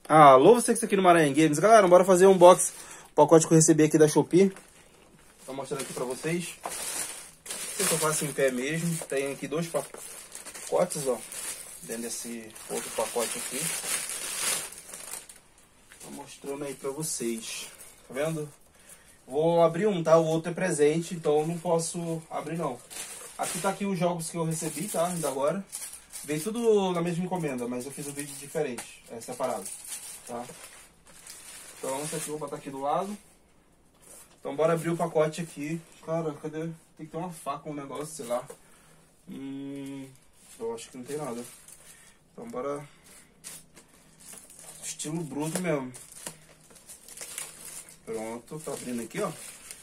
Alô, você que está aqui no Maranhão Games. Galera, bora fazer um unboxing. O pacote que eu recebi aqui da Shopee. Tô mostrando aqui pra vocês. Não sei se eu faço em pé mesmo. Tem aqui dois pacotes, ó. Dentro desse outro pacote aqui. Tô mostrando aí pra vocês. Tá vendo? Vou abrir um, tá? O outro é presente, então eu não posso abrir não. Aqui tá aqui os jogos que eu recebi, tá? Ainda agora. Veio tudo na mesma encomenda, mas eu fiz um vídeo diferente, separado, tá? Então esse aqui eu vou botar aqui do lado. Então bora abrir o pacote aqui. Cara, cadê? Tem que ter uma faca, um negócio, sei lá. Eu acho que não tem nada. Então bora... Estilo bruto mesmo. Pronto, tá abrindo aqui, ó.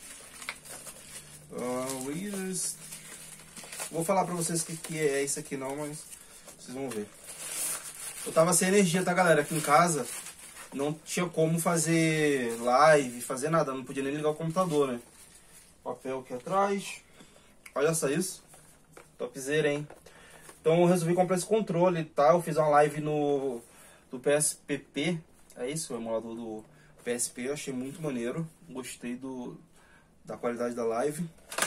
Vou falar pra vocês o que é isso aqui não, mas vocês vão ver. Eu tava sem energia, tá, galera? Aqui em casa não tinha como fazer live, fazer nada. Não podia nem ligar o computador, né? Papel aqui atrás. Olha só isso. Topzera, hein? Então eu resolvi comprar esse controle, tá? Eu fiz uma live do PSPP. É isso, o emulador do PSP. Eu achei muito maneiro. Gostei da qualidade da live.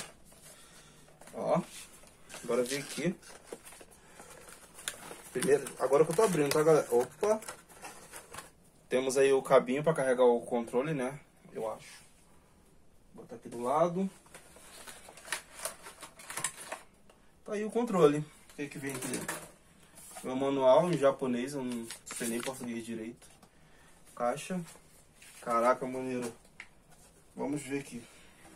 Ó. Bora ver aqui. Primeiro, agora que eu tô abrindo, tá, galera? Opa! Temos aí o cabinho para carregar o controle, né? Eu acho. Vou botar aqui do lado. Tá aí o controle. O que vem aqui dentro? Meu manual em japonês, eu não sei nem português direito. Caixa. Caraca, maneiro. Vamos ver aqui.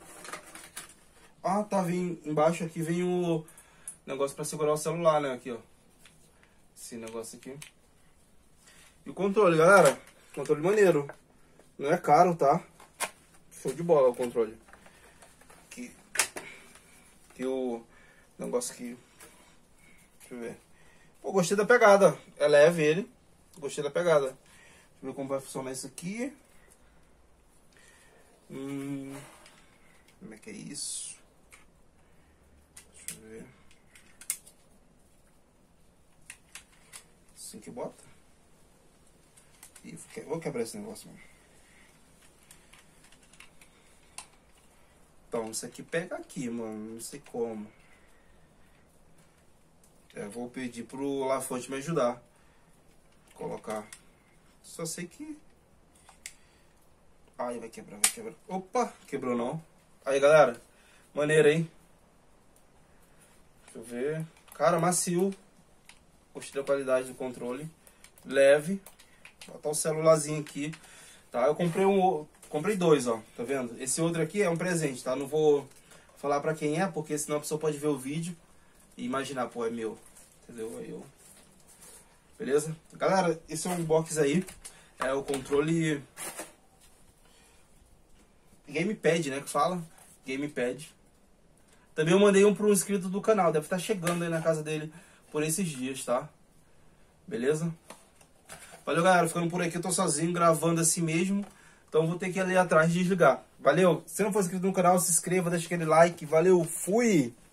Ah, tá, vem embaixo aqui, vem o negócio para segurar o celular, né? Aqui, ó. Esse negócio aqui. E o controle, galera. Controle maneiro. Não é caro, tá? Show de bola o controle. Aqui. Aqui o negócio aqui. Deixa eu ver. Pô, gostei da pegada. É leve ele. Gostei da pegada. Deixa eu ver como vai funcionar isso aqui. Como é que é isso? Deixa eu ver. Assim que bota. E vou quebrar esse negócio, mano. Então, isso aqui pega aqui, mano. Não sei como. Vou pedir pro Lafonte me ajudar. Colocar. Só sei que... Ai, vai quebrar, vai quebrar. Opa, quebrou não. Aí, galera. Maneiro, hein? Deixa eu ver. Cara, macio. Gostei da qualidade do controle. Leve. Vou botar o celularzinho aqui. Tá? Eu comprei dois, ó. Tá vendo? Esse outro aqui é um presente, tá? Não vou falar pra quem é, porque senão a pessoa pode ver o vídeo e imaginar, pô, é meu. Entendeu? Aí eu... Beleza? Galera, esse é um unboxing aí. É o controle... Gamepad, né? Que fala. Gamepad. Também eu mandei um para um inscrito do canal. Deve estar chegando aí na casa dele por esses dias, tá? Beleza? Valeu, galera. Ficando por aqui, eu tô sozinho, gravando assim mesmo. Então vou ter que ir ali atrás e desligar. Valeu? Se não for inscrito no canal, se inscreva, deixa aquele like. Valeu, fui!